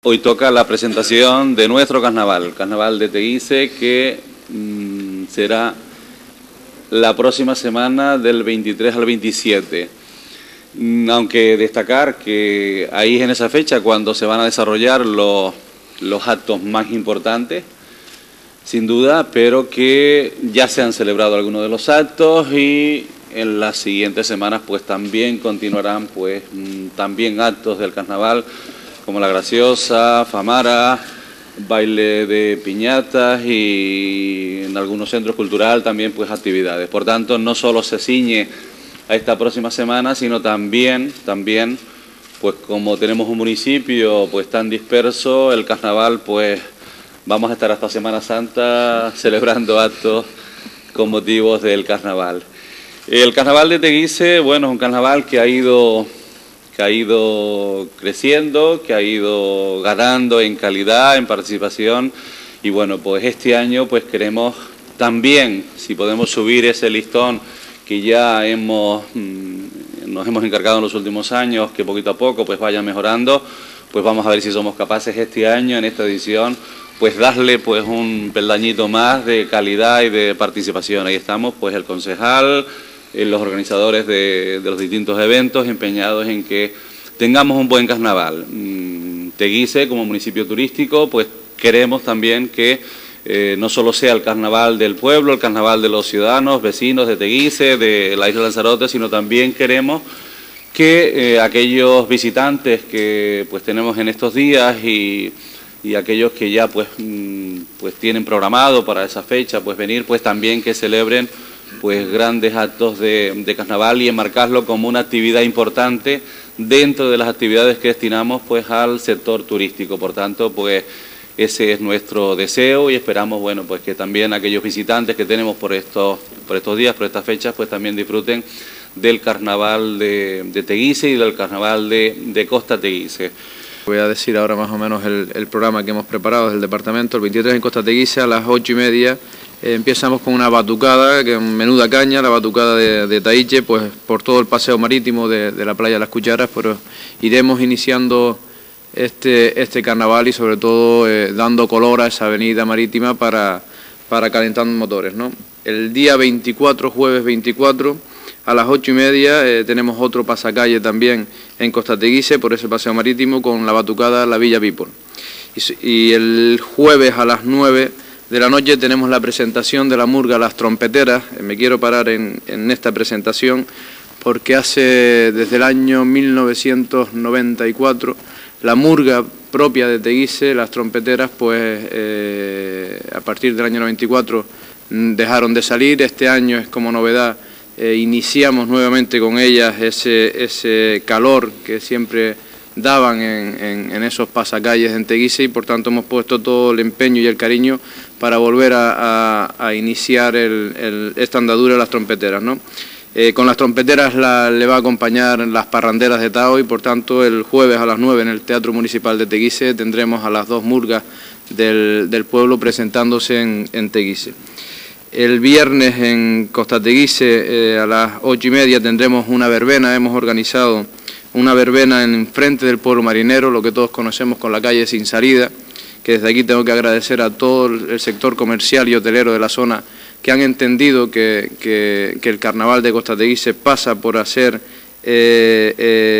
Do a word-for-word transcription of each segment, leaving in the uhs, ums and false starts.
hoy toca la presentación de nuestro carnaval, el carnaval de Teguise, que mmm, será la próxima semana del veintitrés al veintisiete. Aunque destacar que ahí es en esa fecha cuando se van a desarrollar los, los actos más importantes, sin duda, pero que ya se han celebrado algunos de los actos y en las siguientes semanas pues también continuarán pues también actos del carnaval como la Graciosa, Famara, baile de piñatas y en algunos centros culturales también pues actividades. Por tanto, no solo se ciñe a esta próxima semana, sino también, también pues como tenemos un municipio pues tan disperso, el carnaval pues vamos a estar hasta Semana Santa celebrando actos con motivos del carnaval. El carnaval de Teguise, bueno, es un carnaval que ha ido, que ha ido creciendo, que ha ido ganando en calidad, en participación y bueno, pues este año pues queremos también, si podemos subir ese listón que ya hemos, nos hemos encargado en los últimos años, que poquito a poco pues vaya mejorando, pues vamos a ver si somos capaces este año, en esta edición, pues darle pues un peldañito más de calidad y de participación. Ahí estamos pues el concejal, los organizadores de, de los distintos eventos empeñados en que tengamos un buen carnaval. Teguise, como municipio turístico, pues queremos también que eh, no solo sea el carnaval del pueblo, el carnaval de los ciudadanos, vecinos de Teguise, de la isla de Lanzarote, sino también queremos que eh, aquellos visitantes que pues tenemos en estos días y, y aquellos que ya pues, pues tienen programado para esa fecha pues venir, pues también que celebren pues grandes actos de, de carnaval y enmarcarlo como una actividad importante dentro de las actividades que destinamos pues al sector turístico. Por tanto, pues ese es nuestro deseo y esperamos bueno pues que también aquellos visitantes que tenemos por estos, por estos días, por estas fechas, pues también disfruten del carnaval de, de Teguise y del carnaval de, de Costa Teguise. Voy a decir ahora más o menos el, el programa que hemos preparado desde el departamento. El veintitrés en Costa Teguise a las ocho y media eh, empezamos con una batucada, que es menuda caña, la batucada de, de Taíche, pues por todo el paseo marítimo de, de la playa de las Cucharas, pero iremos iniciando este, este carnaval y sobre todo eh, dando color a esa avenida marítima para, para calentar motores, ¿no? El día veinticuatro, jueves veinticuatro, a las ocho y media eh, tenemos otro pasacalle también en Costa Teguise por ese paseo marítimo con la batucada La Villa People. Y, y el jueves a las nueve de la noche tenemos la presentación de la murga Las Trompeteras. Eh, me quiero parar en, en esta presentación porque hace desde el año mil novecientos noventa y cuatro la murga propia de Teguise, Las Trompeteras, pues eh, a partir del año noventa y cuatro dejaron de salir. Este año es como novedad. Eh, iniciamos nuevamente con ellas ese, ese calor que siempre daban en, en, en esos pasacalles en Teguise y por tanto hemos puesto todo el empeño y el cariño para volver a, a, a iniciar el, el, esta andadura de Las Trompeteras, ¿no? Eh, con Las Trompeteras la, le va a acompañar las parranderas de Tao y por tanto el jueves a las nueve en el Teatro Municipal de Teguise tendremos a las dos murgas del, del pueblo presentándose en, en Teguise. El viernes en Costa Teguise eh, a las ocho y media tendremos una verbena. Hemos organizado una verbena en frente del pueblo marinero, lo que todos conocemos con la calle Sin Salida, que desde aquí tengo que agradecer a todo el sector comercial y hotelero de la zona que han entendido que, que, que el carnaval de Costa Teguise pasa por hacer eh,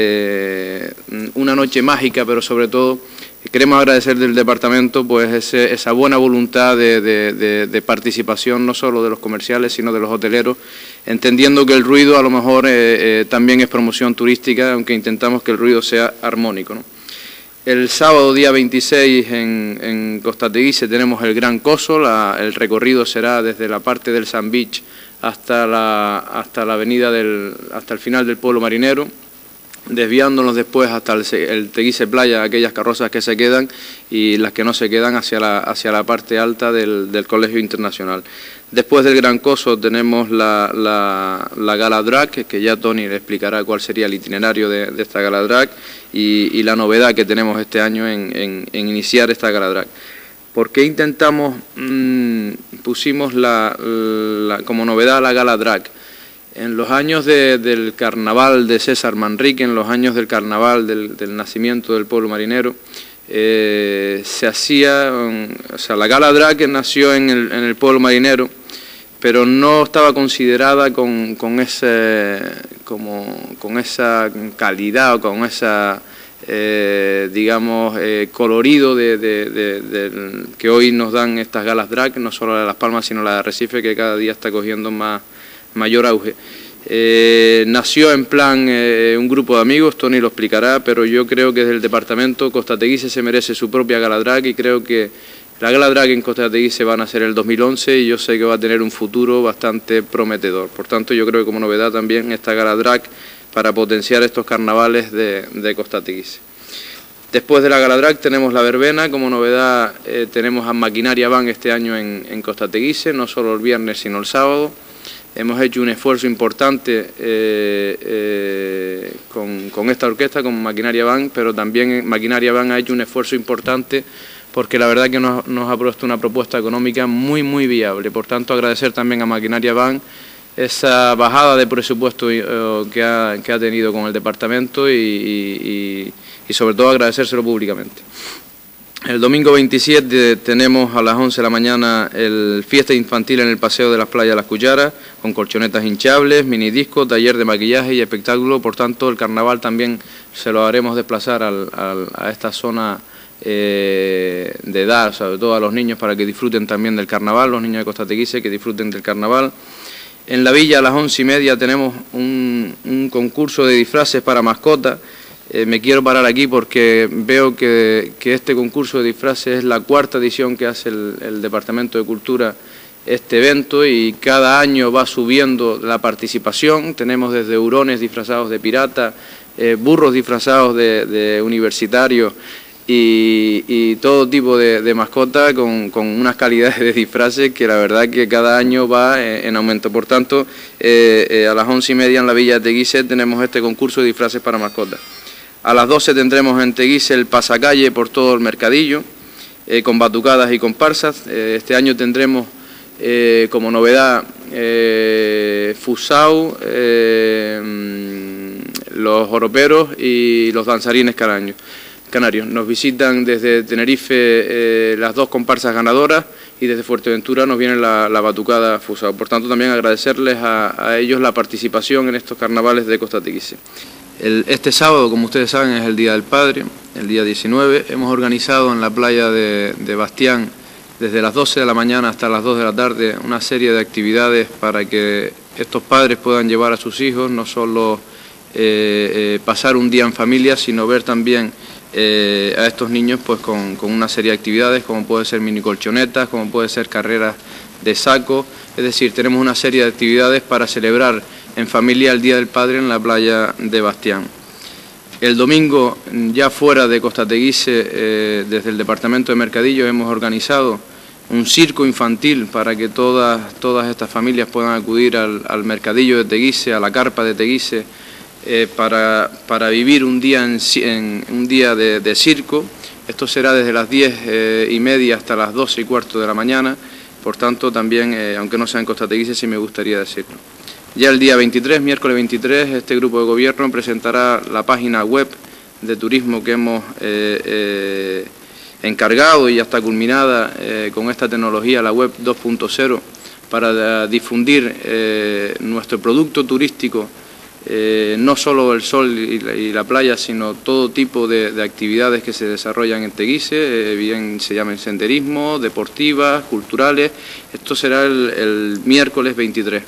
eh, una noche mágica, pero sobre todo queremos agradecer del departamento pues ese, esa buena voluntad de, de, de, de participación no solo de los comerciales sino de los hoteleros, entendiendo que el ruido a lo mejor eh, eh, también es promoción turística, aunque intentamos que el ruido sea armónico, ¿no? El sábado día veintiséis en, en Costa Teguise tenemos el Gran Coso. La, el recorrido será desde la parte del San Beach hasta la, hasta la avenida del, hasta el final del pueblo marinero, desviándonos después hasta el, el Teguise Playa, aquellas carrozas que se quedan y las que no se quedan hacia la, hacia la parte alta del, del Colegio Internacional. Después del Gran Coso tenemos la, la, la Gala Drag, que ya Tony le explicará cuál sería el itinerario de, de esta Gala Drag y, y la novedad que tenemos este año en, en, en iniciar esta Gala Drag. ¿Por qué intentamos, mmm, pusimos la, la, como novedad la Gala Drag? En los años de, del carnaval de César Manrique, en los años del carnaval del, del nacimiento del pueblo marinero, eh, se hacía, o sea, la gala drag nació en el, en el pueblo marinero, pero no estaba considerada con, con, ese, como, con esa calidad o con esa, eh, digamos, eh, colorido de, de, de, de, que hoy nos dan estas galas drag, no solo la de Las Palmas, sino la de Arrecife, que cada día está cogiendo más, mayor auge. Eh, nació en plan eh, un grupo de amigos, Tony lo explicará, pero yo creo que desde el departamento Costa Teguise se merece su propia gala drag y creo que la gala drag en Costa Teguise van a ser el dos mil once y yo sé que va a tener un futuro bastante prometedor. Por tanto, yo creo que como novedad también esta gala drag para potenciar estos carnavales de, de Costa Teguise. Después de la gala drag tenemos la verbena, como novedad eh, tenemos a Maquinaria Band este año en, en Costa Teguise, no solo el viernes sino el sábado. Hemos hecho un esfuerzo importante eh, eh, con, con esta orquesta, con Maquinaria Band, pero también Maquinaria Band ha hecho un esfuerzo importante porque la verdad que nos, nos ha puesto una propuesta económica muy, muy viable. Por tanto, agradecer también a Maquinaria Band esa bajada de presupuesto eh, que, ha, que ha tenido con el departamento y, y, y sobre todo agradecérselo públicamente. El domingo veintisiete tenemos a las once de la mañana el fiesta infantil en el Paseo de las Playas de las Cucharas, con colchonetas hinchables, minidiscos, taller de maquillaje y espectáculo. Por tanto, el carnaval también se lo haremos desplazar al, al, a esta zona eh, de edad, sobre todo a los niños, para que disfruten también del carnaval, los niños de Costa Teguise que disfruten del carnaval. En la villa a las once y media tenemos un, un concurso de disfraces para mascotas. Eh, me quiero parar aquí porque veo que, que este concurso de disfraces es la cuarta edición que hace el, el Departamento de Cultura este evento y cada año va subiendo la participación. Tenemos desde hurones disfrazados de pirata, eh, burros disfrazados de, de universitarios y, y todo tipo de, de mascotas con, con unas calidades de disfraces que la verdad que cada año va en aumento. Por tanto, eh, eh, a las once y media en la Villa de Teguise tenemos este concurso de disfraces para mascotas. A las doce tendremos en Teguise el pasacalle por todo el mercadillo, eh, con batucadas y comparsas. Eh, este año tendremos eh, como novedad eh, Fusau, eh, los joroperos y los danzarines canarios. canarios. Nos visitan desde Tenerife eh, las dos comparsas ganadoras y desde Fuerteventura nos viene la, la batucada Fusau. Por tanto, también agradecerles a, a ellos la participación en estos carnavales de Costa Teguise. El, este sábado, como ustedes saben, es el Día del Padre, el día diecinueve. Hemos organizado en la playa de, de Bastián, desde las doce de la mañana hasta las dos de la tarde, una serie de actividades para que estos padres puedan llevar a sus hijos, no solo eh, eh, pasar un día en familia, sino ver también eh, a estos niños pues con, con una serie de actividades, como puede ser mini colchonetas, como puede ser carreras de saco. Es decir, tenemos una serie de actividades para celebrar en familia el Día del Padre en la playa de Bastián. El domingo, ya fuera de Costa Teguise, eh, desde el Departamento de Mercadillo hemos organizado un circo infantil para que todas, todas estas familias puedan acudir al, al mercadillo de Teguise, a la carpa de Teguise, eh, para, para vivir un día, en, en, un día de, de circo. Esto será desde las diez eh, y media hasta las doce y cuarto de la mañana. Por tanto, también, eh, aunque no sea en Costa Teguise, sí me gustaría decirlo. Ya el día veintitrés, miércoles veintitrés, este grupo de gobierno presentará la página web de turismo que hemos eh, eh, encargado y ya está culminada eh, con esta tecnología, la web dos punto cero, para eh, difundir eh, nuestro producto turístico, eh, no solo el sol y la, y la playa, sino todo tipo de, de actividades que se desarrollan en Teguise, eh, bien se llamen senderismo, deportivas, culturales. Esto será el, el miércoles veintitrés.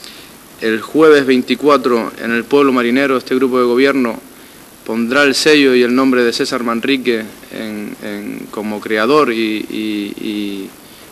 El jueves veinticuatro, en el pueblo marinero, este grupo de gobierno pondrá el sello y el nombre de César Manrique en, en, como creador y, y, y,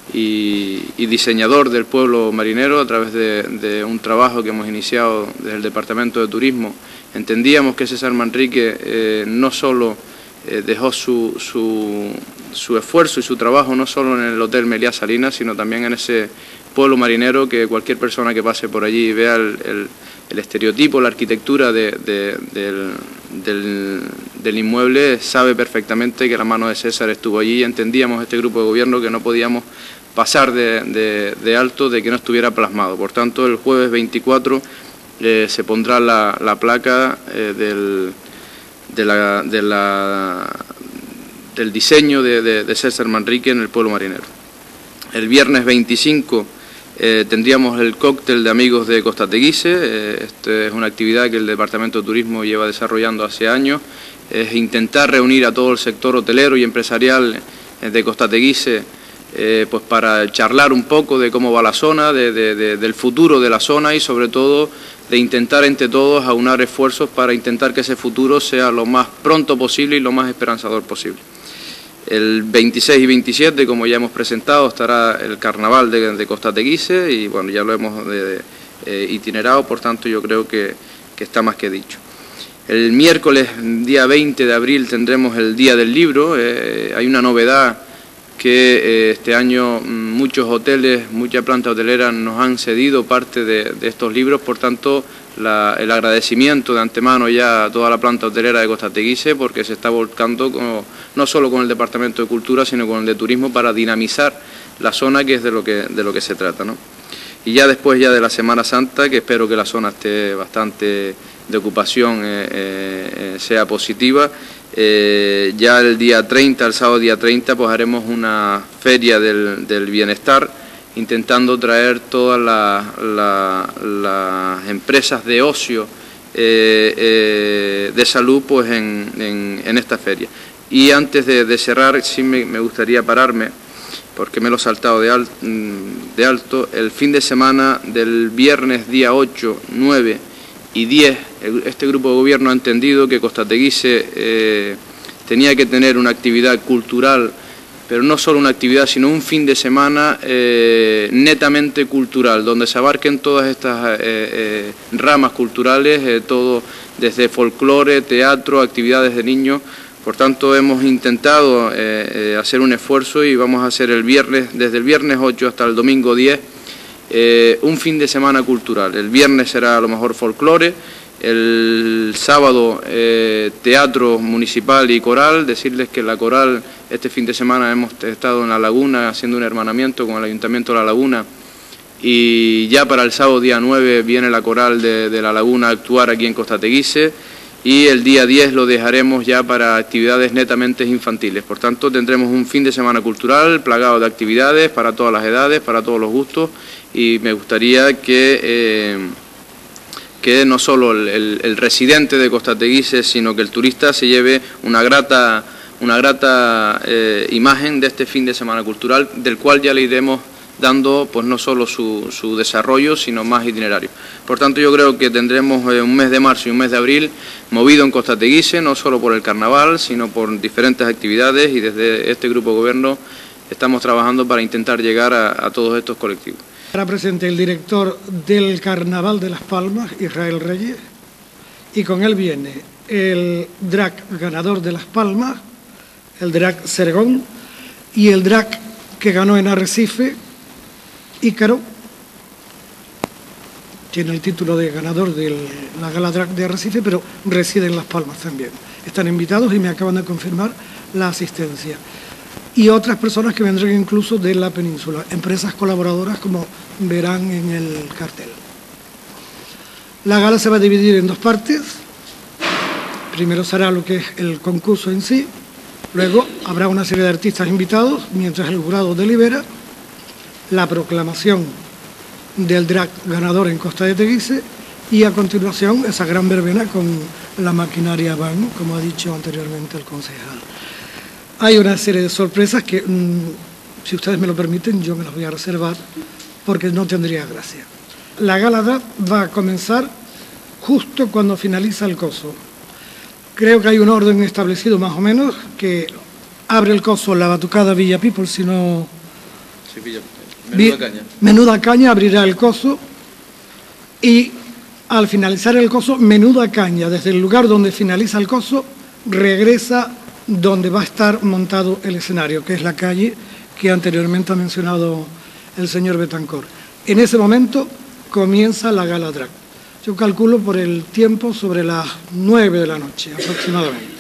y, y diseñador del pueblo marinero a través de, de un trabajo que hemos iniciado desde el Departamento de Turismo. Entendíamos que César Manrique eh, no solo eh, dejó su, su, su esfuerzo y su trabajo no solo en el Hotel Meliá Salinas, sino también en ese pueblo marinero, que cualquier persona que pase por allí y vea el, el, el estereotipo, la arquitectura de, de, del, del, del inmueble, sabe perfectamente que la mano de César estuvo allí. Entendíamos este grupo de gobierno que no podíamos pasar de, de, de alto de que no estuviera plasmado. Por tanto, el jueves veinticuatro eh, se pondrá la, la placa eh, del, de la... De la del diseño de, de, de César Manrique en el pueblo marinero. El viernes veinticinco eh, tendríamos el cóctel de amigos de Costa Teguise. Eh, esta es una actividad que el Departamento de Turismo lleva desarrollando hace años. Es intentar reunir a todo el sector hotelero y empresarial de Costa Teguise eh, pues para charlar un poco de cómo va la zona, de, de, de, del futuro de la zona y sobre todo de intentar entre todos aunar esfuerzos para intentar que ese futuro sea lo más pronto posible y lo más esperanzador posible. El veintiséis y veintisiete, como ya hemos presentado, estará el carnaval de, de Costa Teguise y bueno, ya lo hemos de, de, eh, itinerado, por tanto yo creo que, que está más que dicho. El miércoles, día veinte de abril, tendremos el Día del Libro. Eh, hay una novedad que eh, este año muchos hoteles, muchas plantas hoteleras nos han cedido parte de, de estos libros, por tanto la, el agradecimiento de antemano ya a toda la planta hotelera de Costa Teguise porque se está volcando con, no solo con el Departamento de Cultura sino con el de Turismo para dinamizar la zona, que es de lo que, de lo que se trata, ¿no? Y ya después ya de la Semana Santa, que espero que la zona esté bastante de ocupación eh, eh, sea positiva. Eh, ya el día treinta, el sábado día treinta, pues haremos una feria del, del bienestar, intentando traer todas las la, la empresas de ocio eh, eh, de salud pues en, en, en esta feria. Y antes de, de cerrar, sí me, me gustaría pararme, porque me lo he saltado de, al, de alto, el fin de semana del viernes día ocho, nueve y diez, este grupo de gobierno ha entendido que Costa Teguise eh, tenía que tener una actividad cultural, pero no solo una actividad, sino un fin de semana eh, netamente cultural, donde se abarquen todas estas eh, eh, ramas culturales, eh, todo desde folclore, teatro, actividades de niños. Por tanto, hemos intentado eh, eh, hacer un esfuerzo y vamos a hacer el viernes, desde el viernes ocho hasta el domingo diez, Eh, un fin de semana cultural. El viernes será a lo mejor folclore, el sábado eh, teatro municipal y coral. Decirles que la coral este fin de semana hemos estado en La Laguna haciendo un hermanamiento con el Ayuntamiento de La Laguna y ya para el sábado día nueve viene la coral de, de La Laguna a actuar aquí en Costa Teguise y el día diez lo dejaremos ya para actividades netamente infantiles. Por tanto, tendremos un fin de semana cultural plagado de actividades para todas las edades, para todos los gustos, y me gustaría que, eh, que no solo el, el, el residente de Costa Teguise, sino que el turista se lleve una grata, una grata eh, imagen de este fin de semana cultural, del cual ya le iremos dando pues no solo su, su desarrollo, sino más itinerario. Por tanto, yo creo que tendremos eh, un mes de marzo y un mes de abril movido en Costa Teguise, no solo por el carnaval, sino por diferentes actividades, y desde este grupo de gobierno estamos trabajando para intentar llegar a, a todos estos colectivos. Estará presente el director del Carnaval de Las Palmas, Israel Reyes, y con él viene el drag ganador de Las Palmas, el drag Sergón, y el drag que ganó en Arrecife, Ícaro, tiene el título de ganador de la Gala Drag de Arrecife, pero reside en Las Palmas también. Están invitados y me acaban de confirmar la asistencia. Y otras personas que vendrán incluso de la península, empresas colaboradoras, como verán en el cartel. La gala se va a dividir en dos partes. Primero será lo que es el concurso en sí, luego habrá una serie de artistas invitados, mientras el jurado delibera, la proclamación del drag ganador en Costa de Teguise y a continuación esa gran verbena con la maquinaria van, como ha dicho anteriormente el concejal. Hay una serie de sorpresas que, mmm, si ustedes me lo permiten, yo me las voy a reservar porque no tendría gracia. La gala drag va a comenzar justo cuando finaliza el coso. Creo que hay un orden establecido más o menos, que abre el coso la batucada Villa People, si no... Sí, Villa Menuda Caña. Menuda Caña abrirá el coso y al finalizar el coso, Menuda Caña, desde el lugar donde finaliza el coso, regresa donde va a estar montado el escenario, que es la calle que anteriormente ha mencionado el señor Betancor. En ese momento comienza la gala drag. Yo calculo por el tiempo sobre las nueve de la noche aproximadamente.